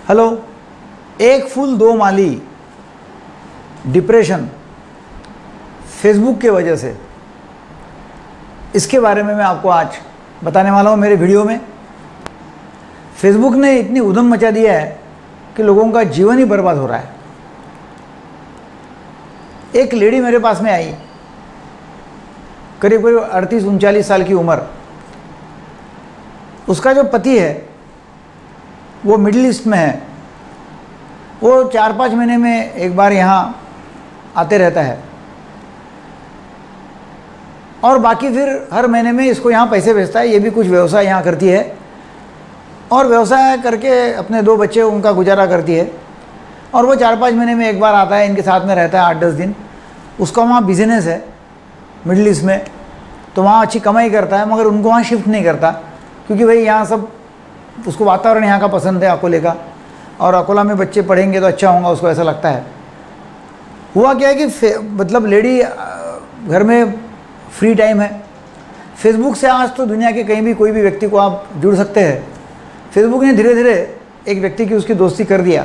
Hello, एक फूल दो माली, depression Facebook के वजह से, इसके बारे में मैं आपको आज बताने वाला हूँ मेरे वीडियो में। फेसबुक ने इतनी उधम मचा दिया है कि लोगों का जीवन ही बर्बाद हो रहा है। एक लेडी मेरे पास में आई, करीब करीब 38-39 साल की उम्र। उसका जो पति है वो मिडिल ईस्ट में है। वो 4-5 महीने में एक बार यहाँ आते रहता है और बाकी फिर हर महीने में इसको यहाँ पैसे भेजता है। ये भी कुछ व्यवसाय यहाँ करती है और व्यवसाय करके अपने 2 बच्चे उनका गुजारा करती है। और वो 4-5 महीने में एक बार आता है, इनके साथ में रहता है 8-10 दिन। उसका वहाँ बिजनेस है मिडिल ईस्ट में, तो वहाँ अच्छी कमाई करता है, मगर उनको वहाँ शिफ्ट नहीं करता क्योंकि भाई यहाँ सब, उसको वातावरण यहाँ का पसंद है, अकोले का, और अकोला में बच्चे पढ़ेंगे तो अच्छा होगा, उसको ऐसा लगता है। हुआ क्या है कि मतलब लेडी घर में फ्री टाइम है। फेसबुक से आज तो दुनिया के कहीं भी कोई भी व्यक्ति को आप जुड़ सकते हैं। फेसबुक ने धीरे धीरे एक व्यक्ति की उसकी दोस्ती कर दिया।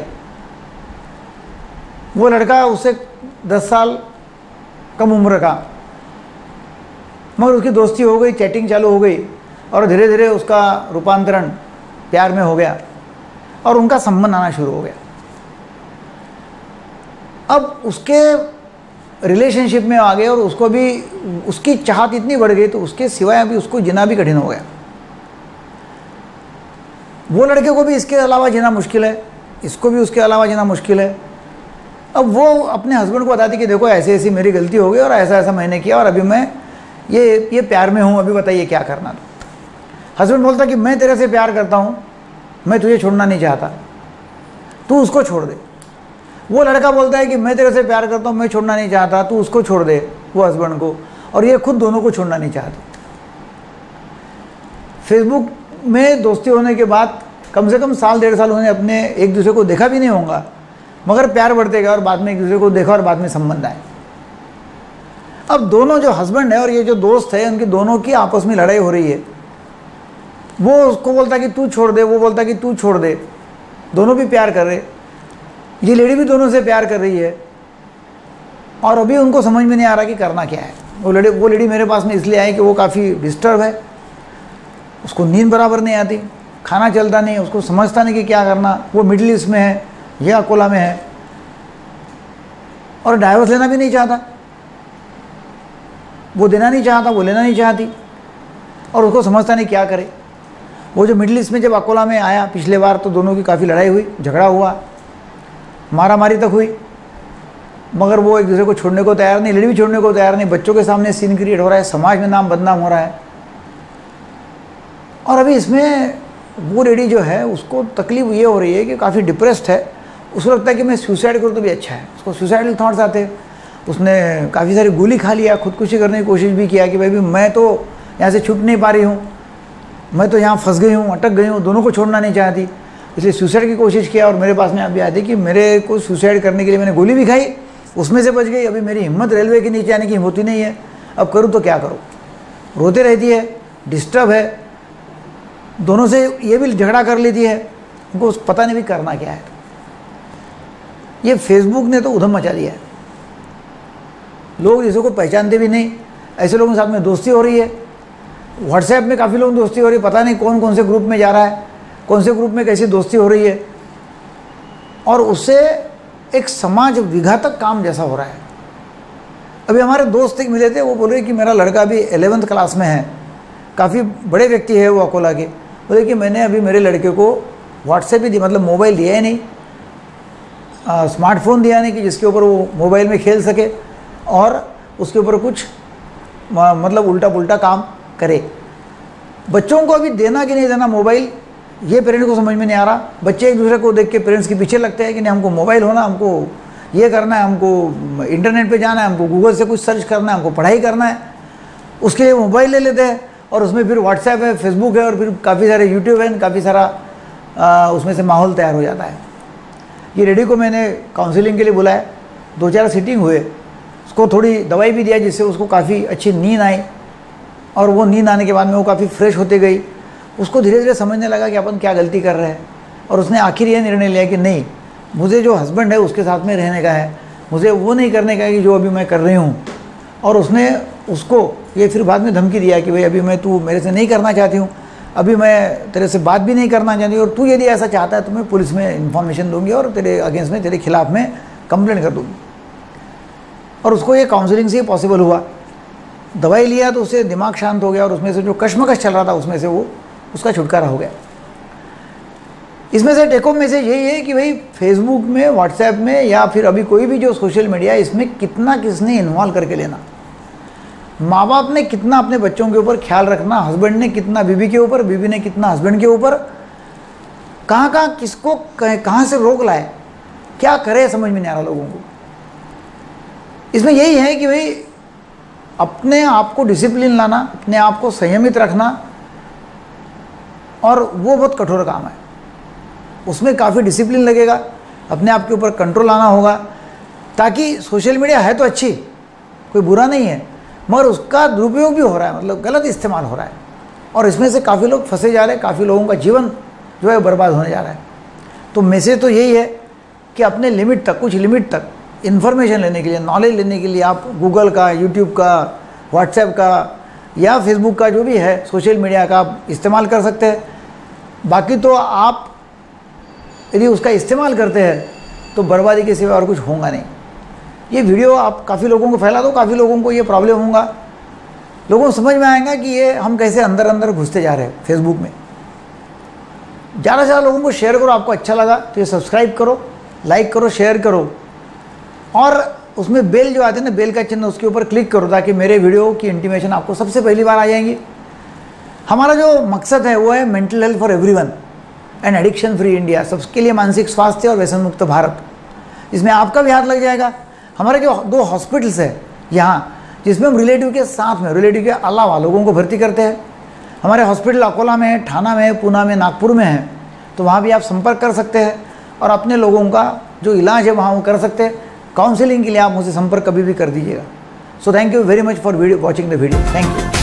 वो लड़का उससे 10 साल कम उम्र का, मगर उसकी दोस्ती हो गई, चैटिंग चालू हो गई और धीरे धीरे उसका रूपांतरण प्यार में हो गया और उनका संबंध आना शुरू हो गया। अब उसके रिलेशनशिप में आ गए और उसको भी उसकी चाहत इतनी बढ़ गई तो उसके सिवाय अभी उसको जीना भी कठिन हो गया। वो लड़के को भी इसके अलावा जीना मुश्किल है, इसको भी उसके अलावा जीना मुश्किल है। अब वो अपने हस्बैंड को बताती कि देखो ऐसी ऐसी मेरी गलती हो गई और ऐसा ऐसा मैंने किया और अभी मैं ये प्यार में हूँ, अभी बताइए क्या करना। तो हस्बैंड बोलता कि मैं तेरे से प्यार करता हूँ, मैं तुझे छोड़ना नहीं चाहता, तू उसको छोड़ दे। वो लड़का बोलता है कि मैं तेरे से प्यार करता हूँ, मैं छोड़ना नहीं चाहता, तू उसको छोड़ दे, वो हस्बैंड को, और ये खुद दोनों को छोड़ना नहीं चाहते। फेसबुक में दोस्ती होने के बाद कम से कम 1-1.5 साल उन्हें अपने एक दूसरे को देखा भी नहीं होगा, मगर प्यार बढ़ते गया और बाद में एक दूसरे को देखा और बाद में संबंध आए। अब दोनों जो हस्बैंड है और ये जो दोस्त है, उनकी दोनों की आपस में लड़ाई हो रही है। वो उसको बोलता कि तू छोड़ दे, वो बोलता कि तू छोड़ दे। दोनों भी प्यार कर रहे, ये लेडी भी दोनों से प्यार कर रही है और अभी उनको समझ में नहीं आ रहा कि करना क्या है। वो लेडी मेरे पास में इसलिए आई कि वो काफ़ी डिस्टर्ब है, उसको नींद बराबर नहीं आती, खाना चलता नहीं, उसको समझता नहीं कि क्या करना। वो मिडिल ईस्ट में है, ये अकोला में है और डाइवोर्स लेना भी नहीं चाहता। वो देना नहीं चाहता, वो लेना नहीं चाहती और उसको समझता नहीं क्या करे। वो जो मिडिल ईस्ट में जब अकोला में आया पिछले बार, तो दोनों की काफ़ी लड़ाई हुई, झगड़ा हुआ, मारा मारी तक हुई, मगर वो एक दूसरे को छोड़ने को तैयार नहीं, लेडी भी छोड़ने को तैयार नहीं। बच्चों के सामने सीन क्रिएट हो रहा है, समाज में नाम बदनाम हो रहा है। और अभी इसमें वो लेडी जो है उसको तकलीफ ये हो रही है कि काफ़ी डिप्रेस्ड है। उसको लगता है कि मैं सुसाइड करूँ तो भी अच्छा है, उसको सुसाइडल थॉट्स आते हैं। उसने काफ़ी सारी गोली खा लिया, खुदकुशी करने की कोशिश भी किया कि भाई मैं तो यहाँ से छूट नहीं पा रही हूँ, मैं तो यहाँ फंस गई हूँ, अटक गई हूँ, दोनों को छोड़ना नहीं चाहती, इसलिए सुसाइड की कोशिश किया। और मेरे पास में अभी आती कि मेरे को सुसाइड करने के लिए मैंने गोली भी खाई, उसमें से बच गई। अभी मेरी हिम्मत रेलवे के नीचे आने की होती नहीं है, अब करूँ तो क्या करूँ। रोते रहती है, डिस्टर्ब है, दोनों से ये भी झगड़ा कर लेती है, उनको पता नहीं भी करना क्या है। ये फेसबुक ने तो उधम मचा दिया है। लोग जिसको पहचानते भी नहीं, ऐसे लोगों के साथ में दोस्ती हो रही है। व्हाट्सएप में काफ़ी लोग दोस्ती हो रही है, पता नहीं कौन कौन से ग्रुप में जा रहा है, कौन से ग्रुप में कैसी दोस्ती हो रही है, और उससे एक समाज विघातक काम जैसा हो रहा है। अभी हमारे दोस्त एक मिले थे, वो बोल रहे कि मेरा लड़का अभी 11th क्लास में है, काफ़ी बड़े व्यक्ति है वो अकोला के। बोले कि मैंने अभी मेरे लड़के को व्हाट्सएप ही दी, मतलब मोबाइल दिया ही नहीं, स्मार्टफोन दिया नहीं कि जिसके ऊपर वो मोबाइल में खेल सके और उसके ऊपर कुछ मतलब उल्टा पुल्टा काम करे। बच्चों को अभी देना कि नहीं देना मोबाइल, ये पेरेंट्स को समझ में नहीं आ रहा। बच्चे एक दूसरे को देख के पेरेंट्स के पीछे लगते हैं कि नहीं हमको मोबाइल होना, हमको ये करना है, हमको इंटरनेट पे जाना है, हमको गूगल से कुछ सर्च करना है, हमको पढ़ाई करना है। उसके लिए मोबाइल ले लेते हैं और उसमें फिर व्हाट्सएप है, फेसबुक है और फिर काफ़ी सारे यूट्यूब है, काफ़ी सारा उसमें से माहौल तैयार हो जाता है। ये लेडी को मैंने काउंसलिंग के लिए बुलाया, 2-4 सीटिंग हुए, उसको थोड़ी दवाई भी दिया जिससे उसको काफ़ी अच्छी नींद आई और वो नींद आने के बाद में वो काफ़ी फ्रेश होती गई। उसको धीरे धीरे समझने लगा कि अपन क्या गलती कर रहे हैं। और उसने आखिर ये निर्णय लिया कि नहीं, मुझे जो हस्बैंड है उसके साथ में रहने का है, मुझे वो नहीं करने का है कि जो अभी मैं कर रही हूँ। और उसने उसको ये फिर बाद में धमकी दिया कि भाई अभी मैं, तू मेरे से नहीं करना चाहती हूँ, अभी मैं तेरे से बात भी नहीं करना चाहती, और तू यदि ऐसा चाहता है तो मैं पुलिस में इन्फॉर्मेशन दूंगी और तेरे अगेंस्ट में, तेरे खिलाफ में कंप्लेंट कर दूंगी। और उसको ये काउंसलिंग से पॉसिबल हुआ। दवाई लिया तो उससे दिमाग शांत हो गया और उसमें से जो कश्मकश चल रहा था उसमें से वो उसका छुटकारा हो गया। इसमें से टेक होम मैसेज यही है कि भाई फेसबुक में, व्हाट्सएप में या फिर अभी कोई भी जो सोशल मीडिया है, इसमें कितना किसने इन्वॉल्व करके लेना। माँ बाप ने कितना अपने बच्चों के ऊपर ख्याल रखना, हस्बैंड ने कितना बीवी के ऊपर, बीवी ने कितना हस्बैंड के ऊपर, कहाँ कहाँ किसको कहाँ से रोक लाए, क्या करे समझ में नहीं आ रहा लोगों को। इसमें यही है कि भाई अपने आप को डिसिप्लिन लाना, अपने आप को संयमित रखना, और वो बहुत कठोर काम है। उसमें काफ़ी डिसिप्लिन लगेगा, अपने आप के ऊपर कंट्रोल लाना होगा, ताकि सोशल मीडिया है तो अच्छी, कोई बुरा नहीं है, मगर उसका दुरुपयोग भी हो रहा है, मतलब गलत इस्तेमाल हो रहा है, और इसमें से काफ़ी लोग फंसे जा रहे हैं, काफ़ी लोगों का जीवन जो है बर्बाद होने जा रहा है। तो मैसेज तो यही है कि अपने लिमिट तक, कुछ लिमिट तक इन्फॉर्मेशन लेने के लिए, नॉलेज लेने के लिए आप गूगल का, यूट्यूब का, व्हाट्सएप का या फेसबुक का जो भी है सोशल मीडिया का आप इस्तेमाल कर सकते हैं। बाकी तो आप यदि उसका इस्तेमाल करते हैं तो बर्बादी के सिवा और कुछ होगा नहीं। ये वीडियो आप काफ़ी लोगों को फैला दो, काफ़ी लोगों को ये प्रॉब्लम होगा, लोगों को समझ में आएगा कि ये हम कैसे अंदर अंदर घुसते जा रहे हैं फेसबुक में। ज़्यादा से ज़्यादा लोगों को शेयर करो। आपको अच्छा लगा तो ये सब्सक्राइब करो, लाइक करो, शेयर करो, और उसमें बेल जो आते हैं ना, बेल का चिन्ह, उसके ऊपर क्लिक करो ताकि मेरे वीडियो की इंटीमेशन आपको सबसे पहली बार आ जाएंगी। हमारा जो मकसद है वो है mental health for everyone and addiction free India, सबके लिए मानसिक स्वास्थ्य और व्यसन मुक्त भारत। इसमें आपका भी हाथ लग जाएगा। हमारे जो 2 हॉस्पिटल्स है यहाँ, जिसमें हम रिलेटिव के साथ में, रिलेटिव के अलावा लोगों को भर्ती करते हैं। हमारे हॉस्पिटल अकोला में है, ठाणा में है, पूना में, नागपुर में है, तो वहाँ भी आप संपर्क कर सकते हैं और अपने लोगों का जो इलाज है वहाँ वो कर सकते हैं। काउंसलिंग के लिए आप मुझसे संपर्क कभी भी कर दीजिएगा। So thank you very much for watching the video. Thank you.